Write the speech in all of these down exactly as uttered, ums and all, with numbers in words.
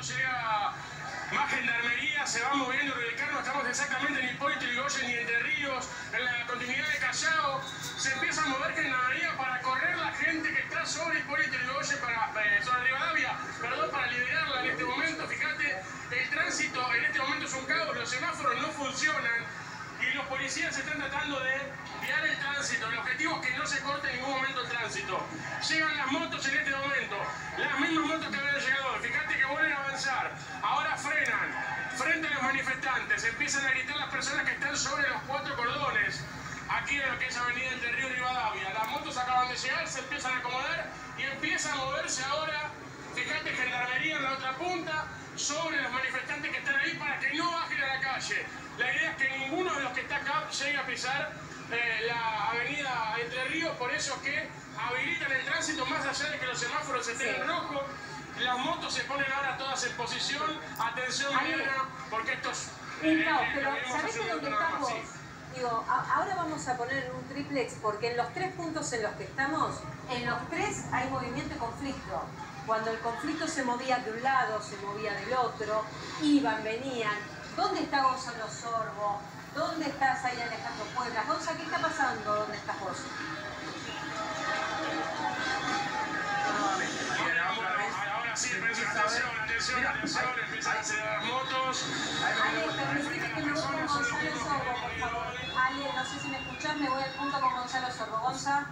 llega más gendarmería, se va moviendo Radical, no estamos exactamente en Hipólito Yrigoyen ni Entre Ríos, en la continuidad de Callao, se empieza a mover gendarmería para correr la gente que está sobre Hipólito Yrigoyen, para, eh, sobre Rivadavia, perdón, para liberarla en este momento. Fíjate, el tránsito en este momento es un caos, los semáforos no funcionan y los policías están tratando de guiar el tránsito. El objetivo es que no se corte en ningún momento el tránsito. Llegan las motos en este momento, las mismas motos que habían llegado. Fíjate que vuelven a avanzar. Ahora frenan frente a los manifestantes. Empiezan a gritar las personas que están sobre los cuatro cordones. Aquí en lo que es Avenida Entre Ríos y Rivadavia. Las motos acaban de llegar, se empiezan a acomodar y empieza a moverse ahora. Fíjate, gendarmería en la otra punta sobre los manifestantes que están ahí para que no bajen a la calle. La idea es que ninguno de los que está acá llegue a pisar eh, la avenida Entre Ríos, por eso es que habilitan el tránsito más allá de que los semáforos estén sí. en rojo. Las motos se ponen ahora todas en posición. Atención, Mariana, porque estos... Eh, no, pero ¿sabés de dónde estamos? Digo, a, ahora vamos a poner en un triplex, porque en los tres puntos en los que estamos, en los tres hay movimiento y conflicto. Cuando el conflicto se movía de un lado, se movía del otro, iban, venían. ¿Dónde está Gonzalo Sorbo? ¿Dónde estás ahí Alejandro Puebla? Gonza, ¿qué está pasando? ¿Dónde estás vos? Ahora sí, atención, atención, atención, empiezan a acelerar las motos. Ale, permitime que me voy con Gonzalo Sorbo, por favor. Ale, no sé si me escuchás, me voy al punto con Gonzalo Sorbo. Gonza.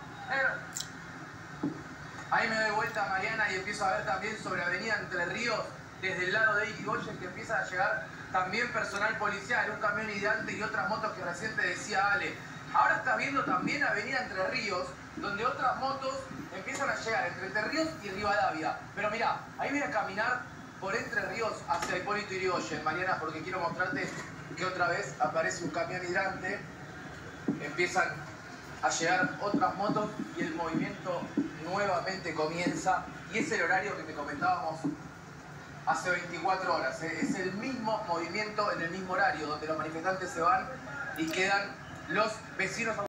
Ahí me doy vuelta, Mariana, y empiezo a ver también sobre Avenida Entre Ríos, desde el lado de Yrigoyen, que empieza a llegar también personal policial, un camión hidrante y otras motos que recién te decía Ale. Ahora estás viendo también Avenida Entre Ríos, donde otras motos empiezan a llegar entre Entre Ríos y Rivadavia. Pero mirá, ahí voy a caminar por Entre Ríos hacia Hipólito Yrigoyen, Mariana, porque quiero mostrarte que otra vez aparece un camión hidrante, empiezan a llegar otras motos y el movimiento nuevamente comienza, y es el horario que te comentábamos hace veinticuatro horas, ¿eh? Es el mismo movimiento en el mismo horario, donde los manifestantes se van y quedan los vecinos